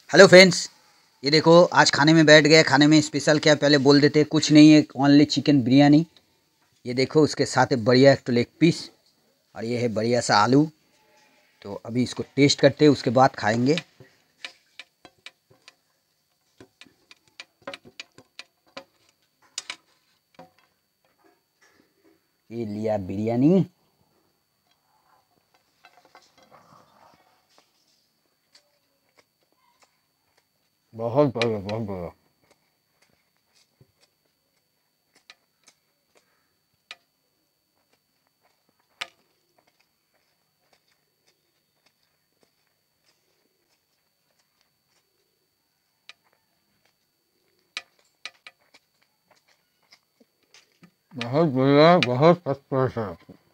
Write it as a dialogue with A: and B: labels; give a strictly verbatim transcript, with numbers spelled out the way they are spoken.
A: Hello friends, ये देखो आज खाने में बैठ गए। खाने में स्पेशल क्या पहले बोल देते। कुछ नहीं है, ओनली चिकन बिरयानी। ये देखो उसके साथ है बढ़िया एक तो लेग पीस और ये है बढ़िया सा आलू। तो अभी इसको टेस्ट करते हैं, उसके बाद खाएंगे। ये लिया बिरयानी। बहुत बढ़िया, बहुत बढ़िया। बहुत बढ़िया, बहुत फर्स्ट क्लास है।